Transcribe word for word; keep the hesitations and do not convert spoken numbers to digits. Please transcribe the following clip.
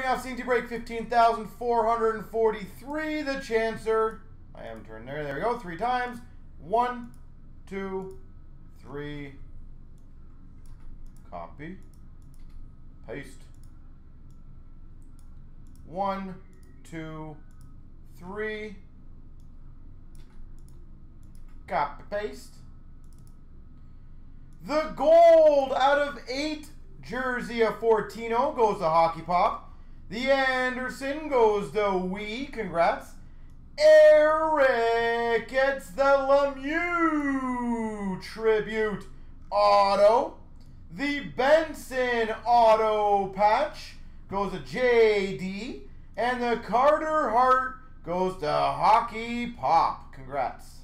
off C N T break, fifteen thousand four hundred forty-three. The Chancer. I haven't turned there. There we go. Three times. One, two, three. Copy. Paste. One, two, three. Copy, paste. The gold out of eight jersey of Fortino goes to Hockey Pop. The Anderson goes to Wee. Congrats. Eric gets the Lemieux tribute auto. The Benson auto patch goes to J D. And the Carter Hart goes to Hockey Pop. Congrats.